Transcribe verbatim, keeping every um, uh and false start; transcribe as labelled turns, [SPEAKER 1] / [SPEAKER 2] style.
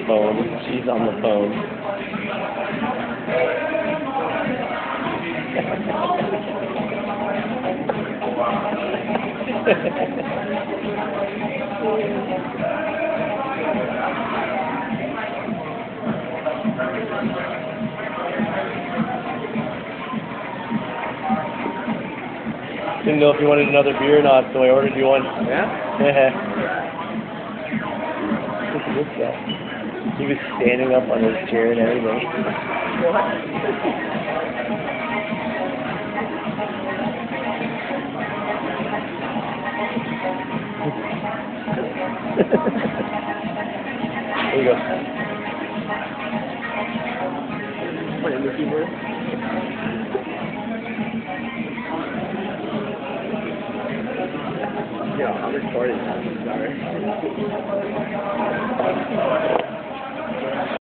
[SPEAKER 1] phone. She's on the phone. Didn't know if you wanted another beer or not, so I ordered you one.
[SPEAKER 2] Yeah?
[SPEAKER 1] Look at this guy. He was standing up on his chair and everything.
[SPEAKER 2] What?
[SPEAKER 1] There you go.
[SPEAKER 2] What, in the keyboard? Yeah, I'm recording. Sorry.